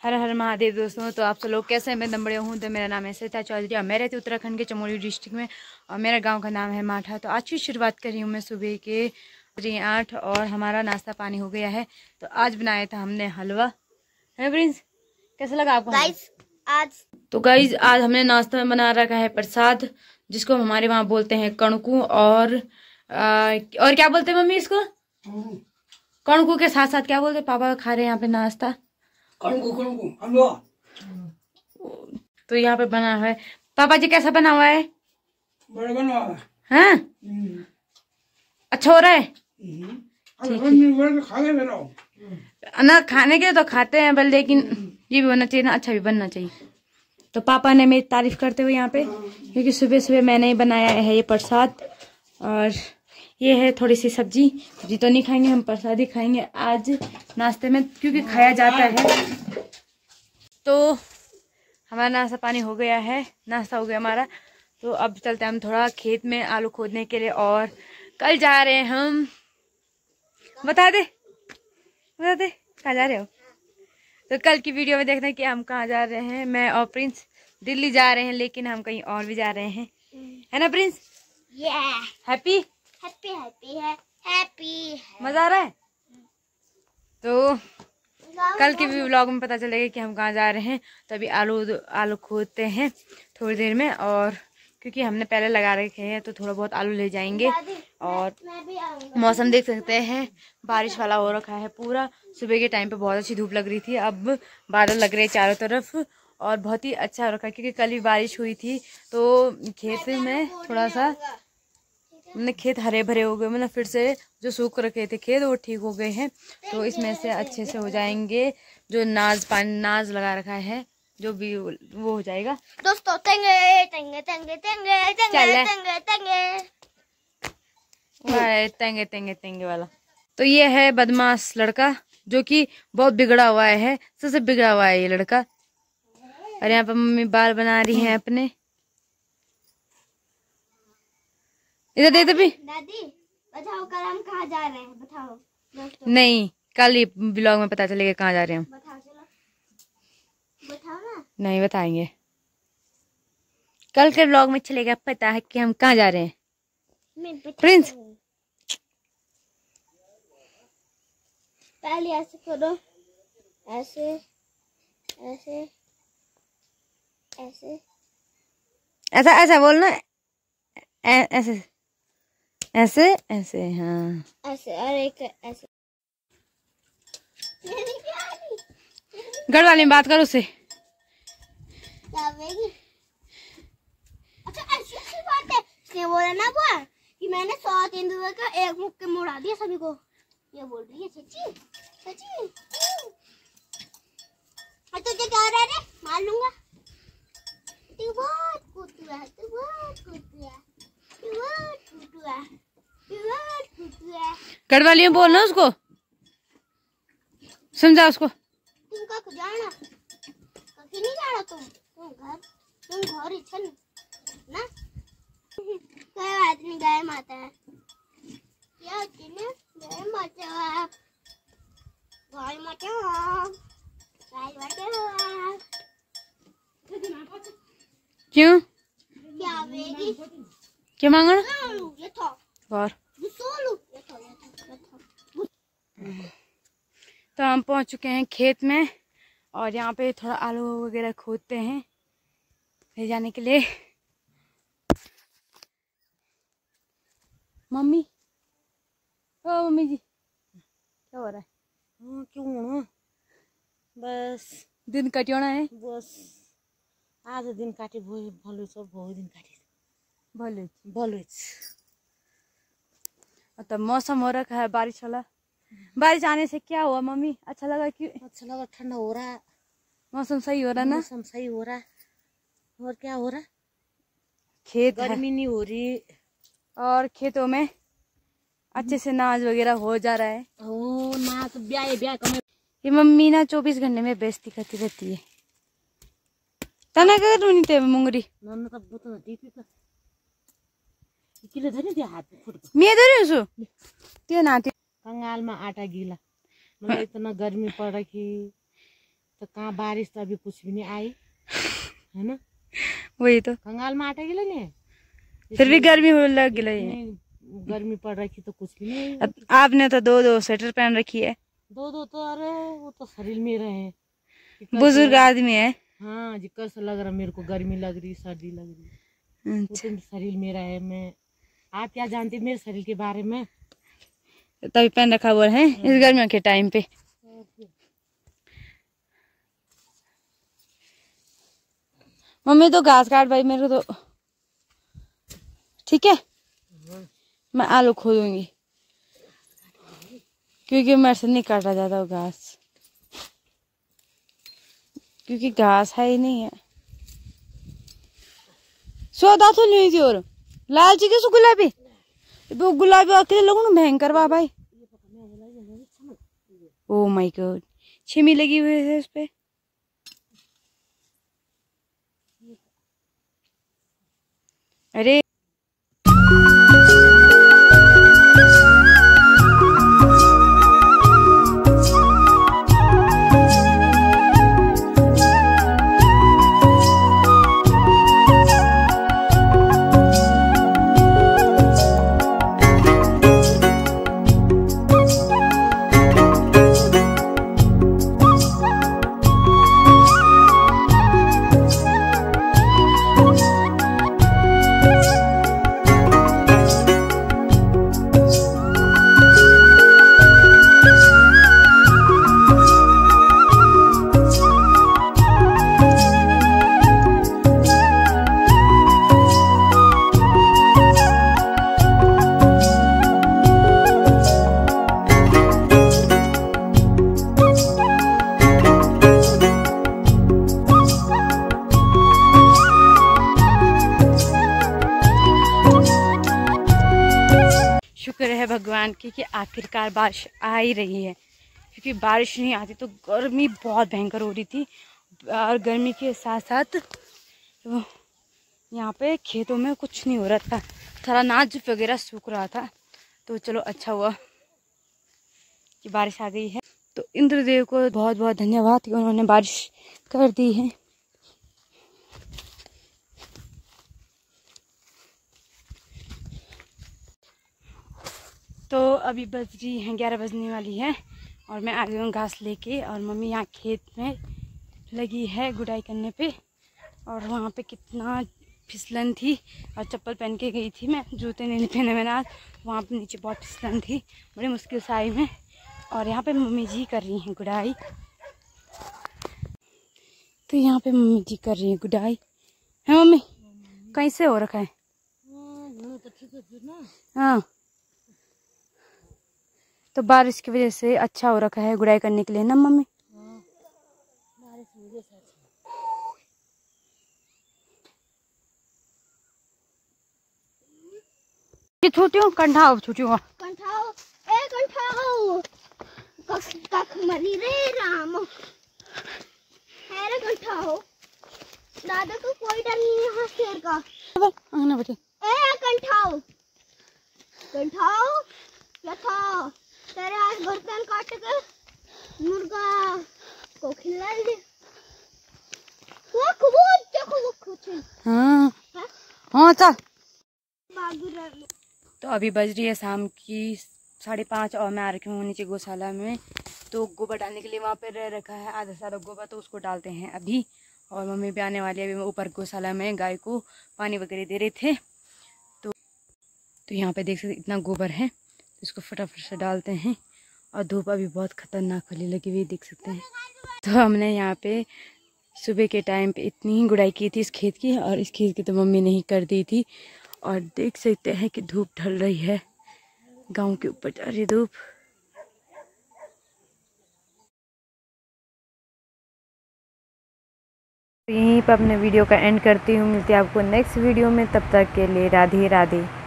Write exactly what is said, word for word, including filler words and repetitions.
हर हर महादेव दोस्तों। तो आप सब लोग कैसे हैं? मैं दम बढ़िया हूँ। तो मेरा नाम है सरिता चौधरी और मैं रहती हूँ उत्तराखंड के चमोली डिस्ट्रिक्ट में और मेरा गांव का नाम है माठा। तो आज की शुरुआत कर रही हूँ मैं सुबह के आठ और हमारा नाश्ता पानी हो गया है। तो आज बनाया था हमने हलवा। है प्रिंस, कैसा लगा आपको गाइस आज? तो गाइस आज हमने नाश्ता में बना रखा है प्रसाद, जिसको हमारे वहाँ बोलते हैं कणकू और आ, और क्या बोलते हैं मम्मी इसको? कणकू के साथ साथ क्या बोलते हैं? पापा खा रहे हैं यहाँ पे नाश्ता कणकू कणकू हलवा। तो यहाँ पे बना है। पापा जी कैसा बना हुआ है? बड़ा बना हुआ है। हाँ? अच्छा हो रहा है। ना खाने के तो खाते हैं बल, लेकिन ये भी बनना चाहिए ना, अच्छा भी बनना चाहिए। तो पापा ने मेरी तारीफ करते हुए यहाँ पे, क्योंकि सुबह सुबह मैंने ही बनाया है ये प्रसाद। और ये है थोड़ी सी सब्जी। सब्जी तो नहीं खाएंगे हम, प्रसाद ही खाएंगे आज नाश्ते में, क्योंकि खाया जाता है। तो हमारा नाश्ता पानी हो गया है, नाश्ता हो गया हमारा। तो अब चलते हैं हम थोड़ा खेत में आलू खोदने के लिए। और कल जा रहे हैं हम, बता दे बता दे कहाँ जा रहे हो? तो कल की वीडियो में देखना कि हम कहाँ जा रहे हैं। मैं और प्रिंस दिल्ली जा रहे हैं, लेकिन हम कहीं और भी जा रहे हैं, है ना प्रिंस? हैप्पी हैप्पी हैप्पी है हैप्पी मजा आ रहा है। तो कल के भी व्लॉग में पता चलेगा कि हम कहाँ जा रहे हैं। तो अभी आलू आलू खोदते हैं थोड़ी देर में, और क्योंकि हमने पहले लगा रखे हैं तो थोड़ा बहुत आलू ले जाएंगे। और मौसम देख सकते हैं, बारिश वाला हो रखा है पूरा। सुबह के टाइम पे बहुत अच्छी धूप लग रही थी, अब बादल लग रहे हैं चारों तरफ और बहुत ही अच्छा हो रखा है, क्योंकि कल भी बारिश हुई थी। तो खेत में थोड़ा सा मतलब खेत हरे भरे हो गए, मतलब फिर से जो सूख रखे थे खेत वो ठीक हो गए हैं। तो इसमें से अच्छे से हो जाएंगे। जो नाज पानी नाज लगा रखा है जो भी वो हो जाएगा दोस्तों। तेंगे तेंगे तेंगे तेंगे तेंगे तेंगे तेंगे तेंगे तेंगे तेंगे वाला। तो ये है बदमाश लड़का, जो कि बहुत बिगड़ा हुआ है, सबसे बिगड़ा हुआ है ये लड़का। और यहाँ पर मम्मी बाल बना रही हैं अपने। इधर दे दे भी। दादी बताओ कल हम कहाँ जा रहे हैं, बताओ दोस्तों। नहीं, कल ही ब्लॉग में पता चलेगा कहाँ जा रहे हैं हम। बताओ चलो बताओ ना। नहीं बताएंगे, कल के ब्लॉग में चलेगा पता है कि हम कहाँ जा रहे हैं। प्रिंस पहले ऐसे करो, ऐसे ऐसे ऐसे ऐसा ऐसा बोलना, ऐसे ऐसे ऐसे हाँ ऐसे और एक ऐसे। घर वाले में बात करो उससे। अच्छा ऐसी ऐसी बात है, इसने बोला ना बुआ कि मैंने सौ तेंदुआ का एक मुक्के में उड़ा दिया सभी को। ये बोल रही है सच्ची सच्ची। तुझे क्या हो रहा है? मार लूंगा। तू बहुत कुत्तू है, तू बहुत कुत्तू है, तू बहुत कुत्तू है, तू बहुत कुत्तू है। घर वाली में बोलना उसको, समझा उसको। तुम का जाना कभी नहीं जाना, तुम तुम घर तुम घर इच्छा ना कोई बात नहीं। गाय माता है क्या होती ना, गाय माता गाय माता गाय माता। क्यों क्या आवेगी? क्या मांगना? ये था और तो हम पहुंच चुके हैं खेत में, और यहाँ पे थोड़ा आलू वगैरह खोदते हैं ले जाने के लिए। मम्मी ओ मम्मी जी क्या हो रहा है? हाँ क्यों होना, बस दिन कटियोना है, बस आज दिन काटे भलो सब बहुत दिन काटे भलो भलो। तो मौसम हो रखा है बारिश वाला। बारिश आने से क्या हुआ मम्मी? अच्छा लगा कि अच्छा लगा, ठंडा हो रहा है, मौसम सही हो रहा है ना, मौसम सही हो रहा है। और क्या हो रहा है? खेत गर्मी नहीं हो रही और खेतों में अच्छे से नाज वगैरह हो जा रहा है। ओ नाज ब्याह ब्याह कम। ये मम्मी ना चौबीस घंटे में बेइज्जती करती रहती है। तना कर रूनी ते मुंगरी नन का बुत न दी का किले धरि दे हाथ फुट मैं धरि सु त्यो नाते कंगाल में आटा गीला। मतलब इतना गर्मी पड़ रही, तो कहाँ बारिश तो अभी कुछ भी नहीं आई है ना। वही तो कंगाल में आटे गिले नहीं, फिर भी गर्मी हो लग गई, गर्मी पड़ रही थी तो कुछ भी नहीं। अब आपने तो दो दो स्वेटर पहन रखी है। दो दो तो अरे वो तो शरीर में रहे, बुजुर्ग आदमी है। हाँ जी, कैसा लग रहा मेरे को, गर्मी लग रही, सर्दी लग रही। अच्छा। तो शरीर मेरा है, मैं आप क्या जानती मेरे शरीर के बारे में, तभी पहन रखा हुआ है इस गर्मियों के टाइम पे। मम्मी तो घास काट भाई मेरे को तो ठीक है, मैं आलू खोदूंगी क्योंकि मेरे से नहीं काटा जाता वो घास, क्योंकि घास है ही नहीं है। सौदा तो नहीं थी और लाल जी के सो गुलाबी वो गुलाबी अकेले लोगों ने भयंकर वाह भाई। ओ माय गॉड, छिमी लगी हुई है उस पे। अरे शुक्र है भगवान की कि आखिरकार बारिश आ ही रही है, क्योंकि बारिश नहीं आती तो गर्मी बहुत भयंकर हो रही थी। और गर्मी के साथ साथ तो यहाँ पे खेतों में कुछ नहीं हो रहा था, सारा अनाज वगैरह सूख रहा था। तो चलो अच्छा हुआ कि बारिश आ गई है। तो इंद्रदेव को बहुत बहुत धन्यवाद कि उन्होंने बारिश कर दी है। तो अभी बज रही हैं ग्यारह बजने वाली है और मैं आ गई हूँ घास लेके, और मम्मी यहाँ खेत में लगी है गुड़ाई करने पे। और वहाँ पे कितना फिसलन थी और चप्पल पहन के गई थी मैं, जूते नहीं पहने मैंने आज। वहाँ पे नीचे बहुत फिसलन थी, बड़ी मुश्किल से आई में। और यहाँ पे मम्मी जी कर रही हैं गुड़ाई। तो यहाँ पे मम्मी जी कर रही हैं गुड़ाई है। मम्मी कैसे हो रखा है? हाँ, तो बारिश की वजह से अच्छा हो रखा है गुड़ाई करने के लिए ना मम्मी। ये छूटियो कंठाओ छूटियो कंठाओ ए कंठाओ कख कख मरी रे राम है रे कंठाओ। दादा को कोई डर नहीं है यहाँ शेर का। आना बच्चे ए कंठाओ कंठाओ क्या था तेरे आज बर्तन काट के मुर्गा को खिला दे। वो कबूत देखो वो कुछ। हाँ हाँ चल। बागुरा। तो अभी बज रही है शाम की साढ़े पाँच और मैं आ रखी हूँ नीचे गौशाला में। तो गोबर डालने के लिए वहाँ पे रह रखा है आधा सारा गोबर, तो उसको डालते हैं अभी। और मम्मी भी आने वाली है अभी। ऊपर गौशाला में गाय को पानी वगैरह दे रहे थे। तो तो यहाँ पे देख सकते इतना गोबर है, इसको फटाफट से डालते हैं। और धूप अभी बहुत खतरनाक वाली लगी हुई देख सकते हैं। तो हमने यहाँ पे सुबह के टाइम पे इतनी ही गुड़ाई की थी इस खेत की, और इस खेत की तो मम्मी नहीं कर दी थी। और देख सकते हैं कि धूप ढल रही है, गांव के ऊपर जा रही है धूप। यहीं पर अपने वीडियो का एंड करती हूँ। मिलती है आपको नेक्स्ट वीडियो में, तब तक के लिए राधे राधे।